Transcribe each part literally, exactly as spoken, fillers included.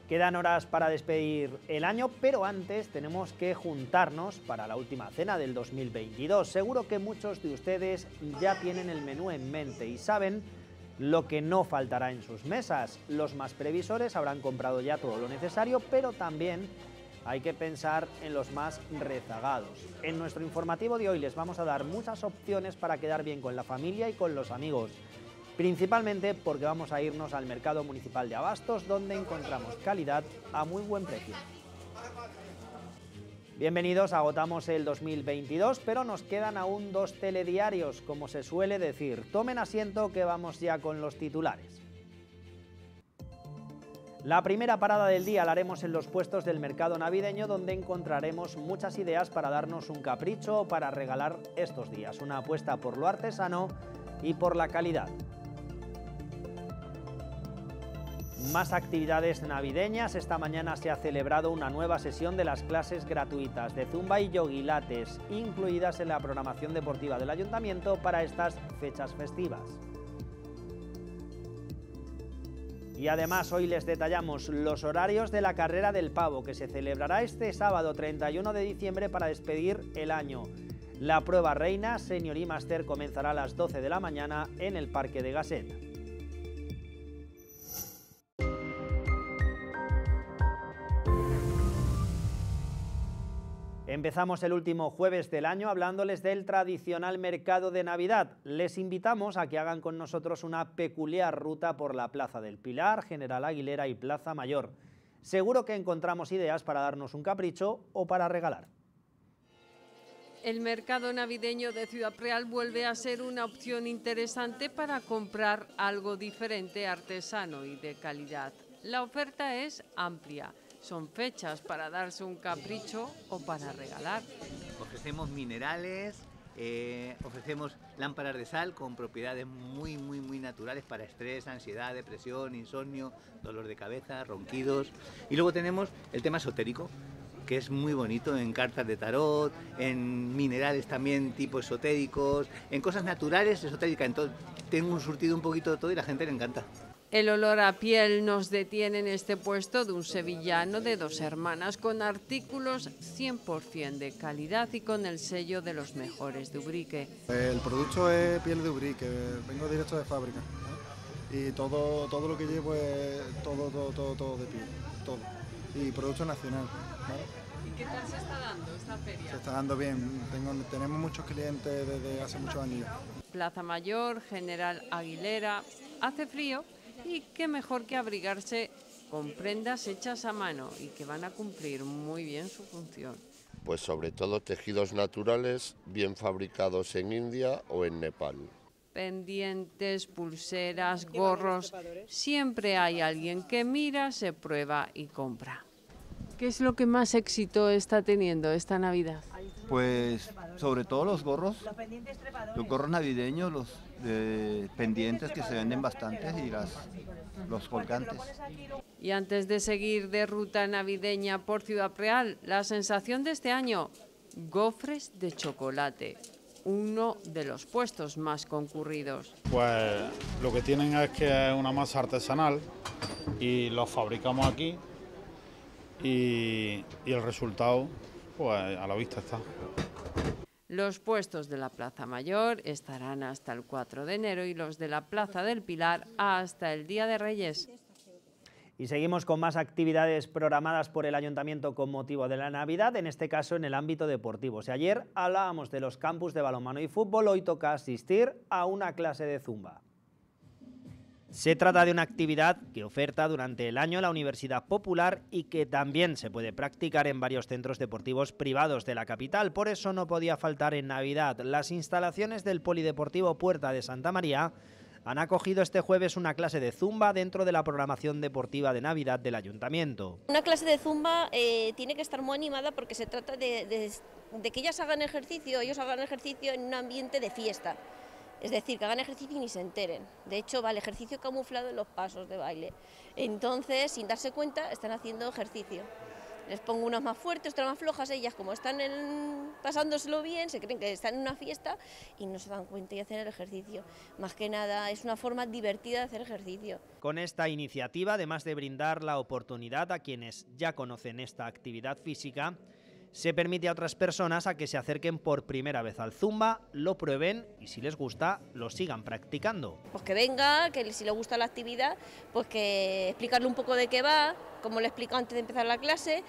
Quedan horas para despedir el año, pero antes tenemos que juntarnos para la última cena del dos mil veintidós. Seguro que muchos de ustedes ya tienen el menú en mente y saben lo que no faltará en sus mesas. Los más previsores habrán comprado ya todo lo necesario, pero también hay que pensar en los más rezagados. En nuestro informativo de hoy les vamos a dar muchas opciones para quedar bien con la familia y con los amigos. Principalmente porque vamos a irnos al mercado municipal de Abastos, donde encontramos calidad a muy buen precio. Bienvenidos, agotamos el dos mil veintidós, pero nos quedan aún dos telediarios, como se suele decir. Tomen asiento que vamos ya con los titulares. La primera parada del día la haremos en los puestos del mercado navideño, donde encontraremos muchas ideas para darnos un capricho o para regalar estos días. Una apuesta por lo artesano y por la calidad. Más actividades navideñas. Esta mañana se ha celebrado una nueva sesión de las clases gratuitas de Zumba y Yoguilates, incluidas en la programación deportiva del Ayuntamiento para estas fechas festivas. Y además hoy les detallamos los horarios de la carrera del pavo, que se celebrará este sábado treinta y uno de diciembre para despedir el año. La prueba reina Senior y Master comenzará a las doce de la mañana en el Parque de Gasset. Empezamos el último jueves del año hablándoles del tradicional mercado de Navidad. Les invitamos a que hagan con nosotros una peculiar ruta por la Plaza del Pilar, General Aguilera y Plaza Mayor. Seguro que encontramos ideas para darnos un capricho o para regalar. El mercado navideño de Ciudad Real vuelve a ser una opción interesante para comprar algo diferente, artesano y de calidad. La oferta es amplia. Son fechas para darse un capricho o para regalar. Ofrecemos minerales, eh, ofrecemos lámparas de sal con propiedades muy, muy, muy naturales para estrés, ansiedad, depresión, insomnio, dolor de cabeza, ronquidos. Y luego tenemos el tema esotérico, que es muy bonito en cartas de tarot, en minerales también tipo esotéricos, en cosas naturales, esotéricas. Entonces tengo un surtido un poquito de todo y la gente le encanta. El olor a piel nos detiene en este puesto de un sevillano de dos hermanas con artículos cien por cien de calidad y con el sello de los mejores de Ubrique. El producto es piel de Ubrique, vengo directo de fábrica, ¿eh? Y todo, todo lo que llevo es todo, todo, todo, todo de piel, todo. Y producto nacional, ¿vale? ¿Y qué tal se está dando esta feria? Se está dando bien, Tengo, tenemos muchos clientes desde hace muchos años. Plaza Mayor, General Aguilera, hace frío. Y qué mejor que abrigarse con prendas hechas a mano y que van a cumplir muy bien su función. Pues sobre todo tejidos naturales bien fabricados en India o en Nepal. Pendientes, pulseras, gorros, siempre hay alguien que mira, se prueba y compra. ¿Qué es lo que más éxito está teniendo esta Navidad? Pues sobre todo los gorros, los gorros navideños, los de pendientes que se venden bastantes y las, los colgantes. Y antes de seguir de ruta navideña por Ciudad Real, la sensación de este año, gofres de chocolate, uno de los puestos más concurridos. Pues lo que tienen es que es una masa artesanal y los fabricamos aquí y, y el resultado pues a la vista está. Los puestos de la Plaza Mayor estarán hasta el cuatro de enero y los de la Plaza del Pilar hasta el Día de Reyes. Y seguimos con más actividades programadas por el Ayuntamiento con motivo de la Navidad, en este caso en el ámbito deportivo. Si ayer hablábamos de los campus de balonmano y fútbol, hoy toca asistir a una clase de zumba. Se trata de una actividad que oferta durante el año la Universidad Popular y que también se puede practicar en varios centros deportivos privados de la capital. Por eso no podía faltar en Navidad. Las instalaciones del Polideportivo Puerta de Santa María han acogido este jueves una clase de zumba dentro de la programación deportiva de Navidad del Ayuntamiento. Una clase de zumba eh, tiene que estar muy animada porque se trata de, de, de que ellas hagan ejercicio, ellos hagan ejercicio en un ambiente de fiesta. Es decir, que hagan ejercicio y ni se enteren. De hecho, va el ejercicio camuflado en los pasos de baile. Entonces, sin darse cuenta, están haciendo ejercicio. Les pongo unas más fuertes, otras más flojas, ellas como están en, pasándoselo bien, se creen que están en una fiesta y no se dan cuenta y hacen el ejercicio. Más que nada es una forma divertida de hacer ejercicio. Con esta iniciativa, además de brindar la oportunidad a quienes ya conocen esta actividad física, se permite a otras personas a que se acerquen por primera vez al Zumba, lo prueben y si les gusta, lo sigan practicando. Pues que venga, que si le gusta la actividad, pues que explicarle un poco de qué va, como le explico antes de empezar la clase,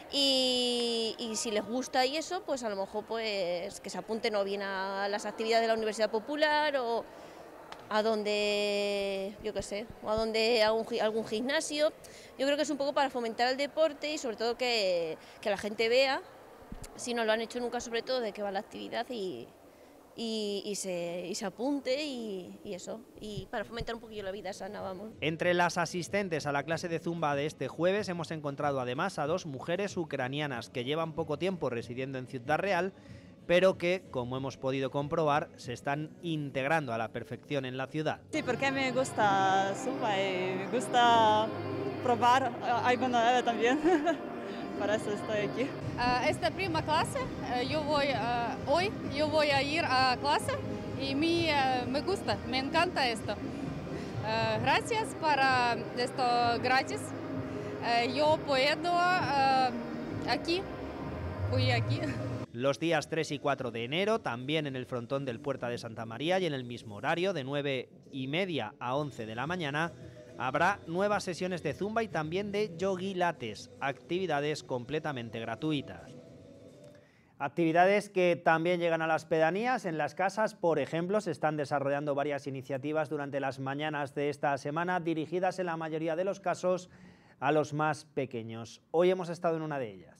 y, y si les gusta y eso, pues a lo mejor pues que se apunten o bien a las actividades de la Universidad Popular o a donde, yo qué sé, o a donde algún, algún gimnasio. Yo creo que es un poco para fomentar el deporte y sobre todo que, que la gente vea, si no lo han hecho nunca, sobre todo de qué va la actividad y, y, y, se, y se apunte y, y eso, y para fomentar un poquillo la vida sana, vamos. Entre las asistentes a la clase de Zumba de este jueves hemos encontrado además a dos mujeres ucranianas que llevan poco tiempo residiendo en Ciudad Real, pero que, como hemos podido comprobar, se están integrando a la perfección en la ciudad. Sí, porque me gusta Zumba y me gusta probar algo nuevo también. Para eso estoy aquí. Uh, esta prima clase, uh, yo voy, uh, hoy yo voy a ir a clase y me, uh, me gusta, me encanta esto. Uh, gracias para esto gratis. Uh, yo puedo uh, aquí, voy aquí. Los días tres y cuatro de enero, también en el frontón del Puerta de Santa María y en el mismo horario, de nueve y media a once de la mañana, habrá nuevas sesiones de Zumba y también de Yogi Lates, actividades completamente gratuitas. Actividades que también llegan a las pedanías. En las casas, por ejemplo, se están desarrollando varias iniciativas durante las mañanas de esta semana, dirigidas en la mayoría de los casos a los más pequeños. Hoy hemos estado en una de ellas.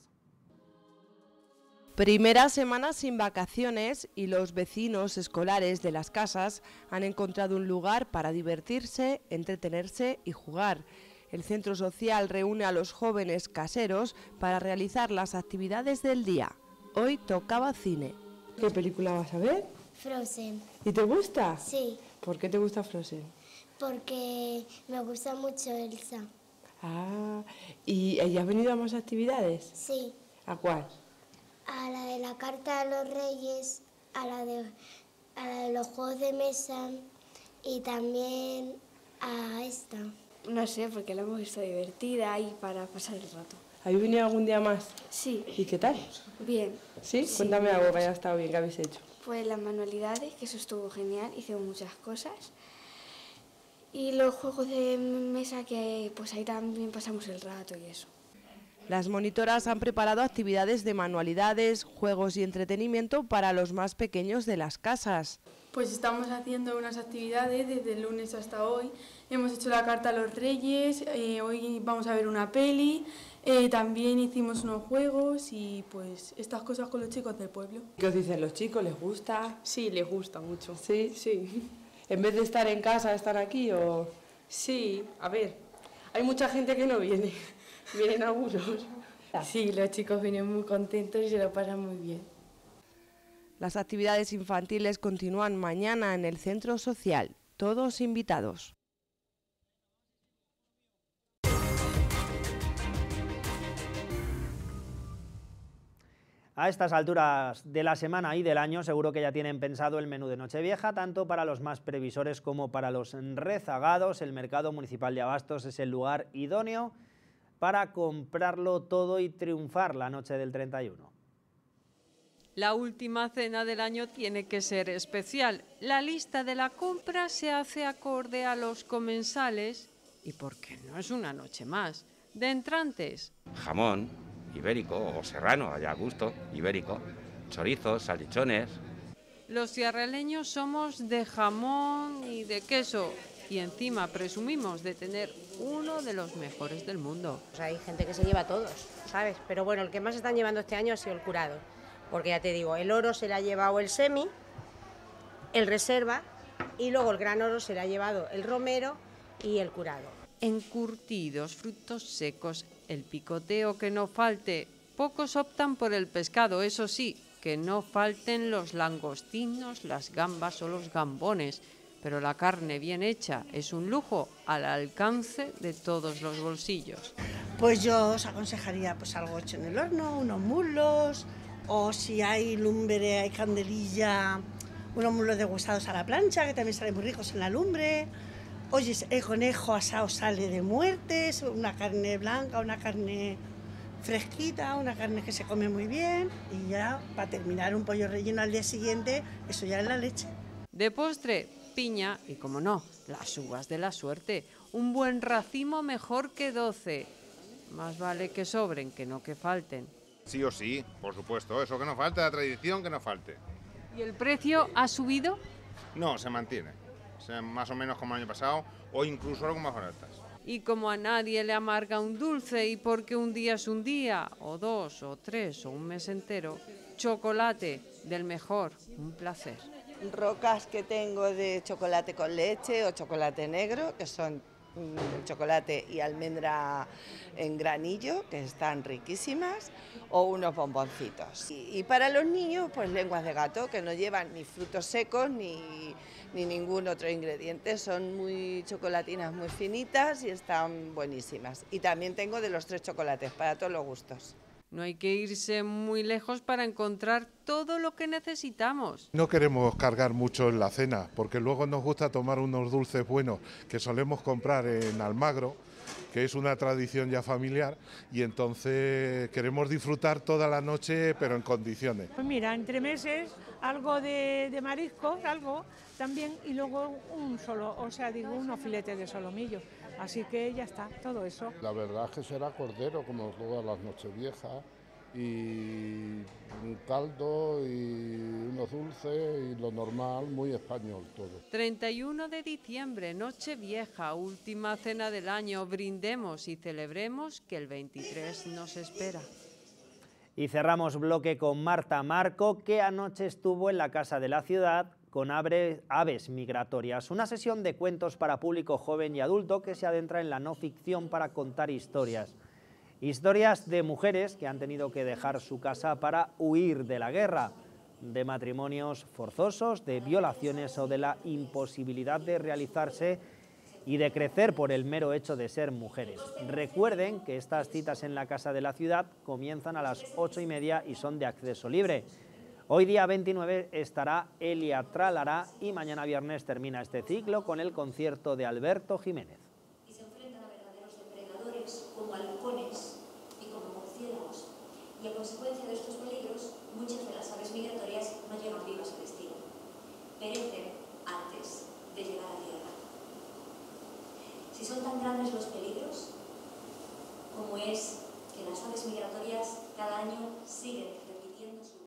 Primera semana sin vacaciones y los vecinos escolares de las casas han encontrado un lugar para divertirse, entretenerse y jugar. El centro social reúne a los jóvenes caseros para realizar las actividades del día. Hoy tocaba cine. ¿Qué película vas a ver? Frozen. ¿Y te gusta? Sí. ¿Por qué te gusta Frozen? Porque me gusta mucho Elsa. Ah, ¿y ya has venido a más actividades? Sí. ¿A cuál? A la de la carta a los reyes, a la de, a la de los juegos de mesa y también a esta. No sé, porque la hemos visto divertida y para pasar el rato. ¿Habéis venido algún día más? Sí. ¿Y qué tal? Bien. ¿Sí? Sí. Cuéntame algo que haya estado bien, ¿qué habéis hecho? Pues las manualidades, que eso estuvo genial, hicimos muchas cosas. Y los juegos de mesa, que pues ahí también pasamos el rato y eso. Las monitoras han preparado actividades de manualidades, juegos y entretenimiento para los más pequeños de las casas. Pues estamos haciendo unas actividades desde el lunes hasta hoy. Hemos hecho la carta a los reyes, eh, hoy vamos a ver una peli, eh, también hicimos unos juegos y pues estas cosas con los chicos del pueblo. ¿Qué os dicen los chicos? ¿Les gusta? Sí, les gusta mucho. ¿Sí? Sí. ¿En vez de estar en casa, están aquí o...? Sí, a ver, hay mucha gente que no viene. Vienen algunos. Sí, los chicos vienen muy contentos y se lo pasan muy bien. Las actividades infantiles continúan mañana en el centro social. Todos invitados. A estas alturas de la semana y del año seguro que ya tienen pensado el menú de Nochevieja, tanto para los más previsores como para los rezagados. El Mercado Municipal de Abastos es el lugar idóneo para comprarlo todo y triunfar la noche del treinta y uno. La última cena del año tiene que ser especial. La lista de la compra se hace acorde a los comensales y, ¿por qué no es una noche más?, de entrantes. Jamón ibérico o serrano, allá a gusto, ibérico, chorizos, salchichones. Los ciarraleños somos de jamón y de queso y encima presumimos de tener uno de los mejores del mundo. Pues hay gente que se lleva todos, ¿sabes? Pero bueno, el que más se están llevando este año ha sido el curado. Porque ya te digo, el oro se le ha llevado el semi, el reserva y luego el gran oro se le ha llevado el romero y el curado. Encurtidos, frutos secos, el picoteo que no falte. Pocos optan por el pescado, eso sí, que no falten los langostinos, las gambas o los gambones. Pero la carne bien hecha es un lujo al alcance de todos los bolsillos. pues yo os aconsejaría pues algo hecho en el horno, unos muslos, o si hay lumbre, hay candelilla, unos muslos deshuesados a la plancha, que también salen muy ricos en la lumbre. Oye, el conejo asado sale de muertes, una carne blanca, una carne fresquita, una carne que se come muy bien, y ya para terminar un pollo relleno al día siguiente, eso ya es la leche. De postre, piña y, como no, las uvas de la suerte. Un buen racimo mejor que doce. Más vale que sobren que no que falten. Sí o sí, por supuesto, eso que no falte, la tradición que no falte. ¿Y el precio ha subido? No, se mantiene, o sea, más o menos como el año pasado, o incluso algo más baratas. Y como a nadie le amarga un dulce y porque un día es un día, o dos, o tres, o un mes entero, chocolate del mejor, un placer. Rocas que tengo de chocolate con leche o chocolate negro, que son mm, chocolate y almendra en granillo, que están riquísimas, o unos bomboncitos. Y, y para los niños, pues lenguas de gato, que no llevan ni frutos secos ni, ni ningún otro ingrediente, son muy chocolatinas, muy finitas y están buenísimas. Y también tengo de los tres chocolates, para todos los gustos. No hay que irse muy lejos para encontrar todo lo que necesitamos. No queremos cargar mucho en la cena, porque luego nos gusta tomar unos dulces buenos que solemos comprar en Almagro, que es una tradición ya familiar, y entonces queremos disfrutar toda la noche, pero en condiciones. Pues mira, entre meses, algo de, de mariscos, algo también, y luego un solo, o sea, digo, unos filetes de solomillo. Así que ya está, todo eso. La verdad es que será cordero, como todas las nocheviejas, y un caldo y unos dulces y lo normal, muy español todo. treinta y uno de diciembre, Nochevieja, última cena del año. Brindemos y celebremos que el veintitrés nos espera. Y cerramos bloque con Marta Marco, que anoche estuvo en la Casa de la Ciudad con Aves Migratorias, una sesión de cuentos para público joven y adulto que se adentra en la no ficción para contar historias. Historias de mujeres que han tenido que dejar su casa para huir de la guerra, de matrimonios forzosos, de violaciones o de la imposibilidad de realizarse y de crecer por el mero hecho de ser mujeres. Recuerden que estas citas en la Casa de la Ciudad comienzan a las ocho y media y son de acceso libre. Hoy día veintinueve estará Elia Tralará y mañana viernes termina este ciclo con el concierto de Alberto Jiménez. Y se enfrentan a verdaderos depredadores como halcones y como murciélagos. Y a consecuencia de estos peligros, muchas de las aves migratorias no llegan vivas al destino. Perecen antes de llegar a tierra. Si son tan grandes los peligros, como es que las aves migratorias cada año siguen repitiendo su...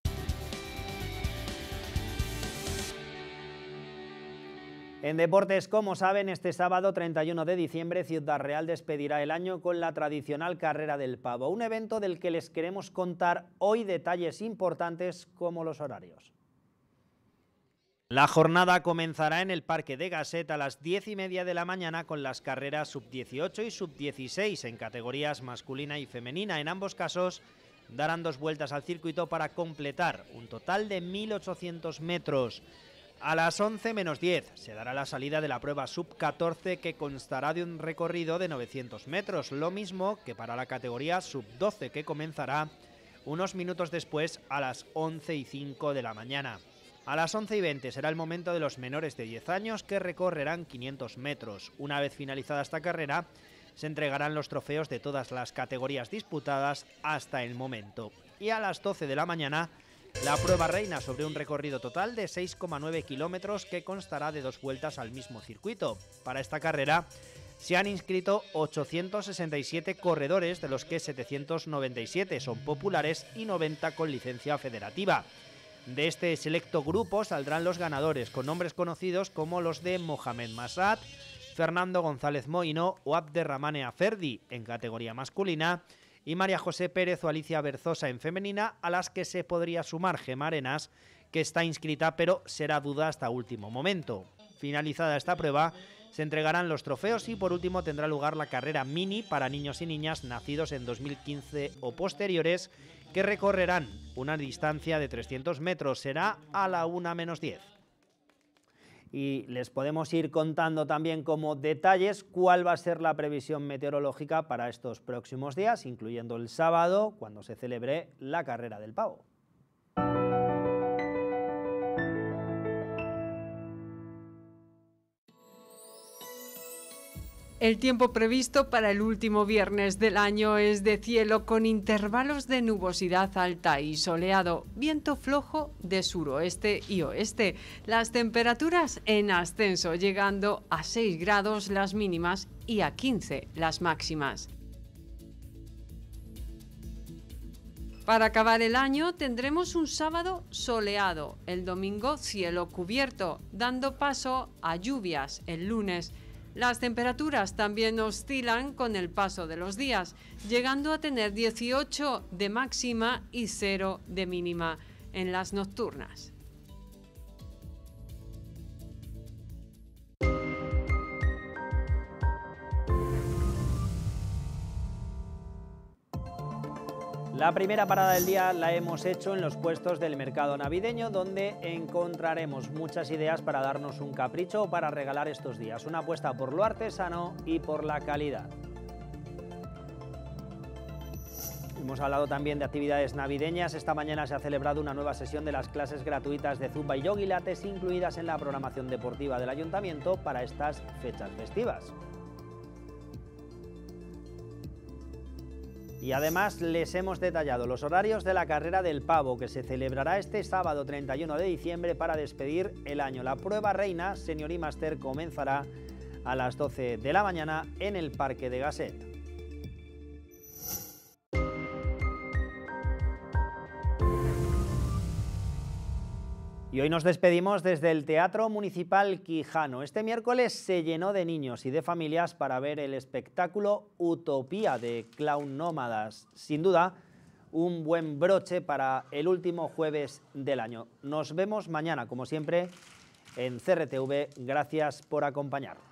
En deportes, como saben, este sábado treinta y uno de diciembre Ciudad Real despedirá el año con la tradicional Carrera del Pavo, un evento del que les queremos contar hoy detalles importantes como los horarios. La jornada comenzará en el Parque de Gasset a las diez y media de la mañana con las carreras sub dieciocho y sub dieciséis en categorías masculina y femenina. En ambos casos darán dos vueltas al circuito para completar un total de mil ochocientos metros. A las once menos diez se dará la salida de la prueba sub catorce que constará de un recorrido de novecientos metros, lo mismo que para la categoría sub doce que comenzará unos minutos después a las once y cinco de la mañana. A las once y veinte será el momento de los menores de diez años que recorrerán quinientos metros. Una vez finalizada esta carrera se entregarán los trofeos de todas las categorías disputadas hasta el momento. Y a las doce de la mañana la prueba reina sobre un recorrido total de seis coma nueve kilómetros que constará de dos vueltas al mismo circuito. Para esta carrera se han inscrito ochocientos sesenta y siete corredores, de los que setecientos noventa y siete son populares y noventa con licencia federativa. De este selecto grupo saldrán los ganadores con nombres conocidos como los de Mohamed Masad, Fernando González Moino o Abderramane Aferdi en categoría masculina, y María José Pérez o Alicia Berzosa en femenina, a las que se podría sumar Gemma Arenas, que está inscrita pero será duda hasta último momento. Finalizada esta prueba, se entregarán los trofeos y por último tendrá lugar la carrera mini para niños y niñas nacidos en dos mil quince o posteriores, que recorrerán una distancia de trescientos metros, será a la una menos diez. Y les podemos ir contando también como detalles cuál va a ser la previsión meteorológica para estos próximos días, incluyendo el sábado, cuando se celebre la carrera del pavo. El tiempo previsto para el último viernes del año es de cielo con intervalos de nubosidad alta y soleado, viento flojo de suroeste y oeste. Las temperaturas en ascenso, llegando a seis grados las mínimas y a quince las máximas. Para acabar el año tendremos un sábado soleado, el domingo cielo cubierto, dando paso a lluvias el lunes. Las temperaturas también oscilan con el paso de los días, llegando a tener dieciocho de máxima y cero de mínima en las nocturnas. La primera parada del día la hemos hecho en los puestos del mercado navideño, donde encontraremos muchas ideas para darnos un capricho o para regalar estos días. Una apuesta por lo artesano y por la calidad. Hemos hablado también de actividades navideñas. Esta mañana se ha celebrado una nueva sesión de las clases gratuitas de Zumba y Yoga Pilates incluidas en la programación deportiva del Ayuntamiento para estas fechas festivas. Y además les hemos detallado los horarios de la carrera del pavo, que se celebrará este sábado treinta y uno de diciembre para despedir el año. La prueba reina Senior y Master comenzará a las doce de la mañana en el Parque de Gasset. Y hoy nos despedimos desde el Teatro Municipal Quijano. Este miércoles se llenó de niños y de familias para ver el espectáculo Utopía de Clown Nómadas. Sin duda, un buen broche para el último jueves del año. Nos vemos mañana, como siempre, en C R T V. Gracias por acompañarnos.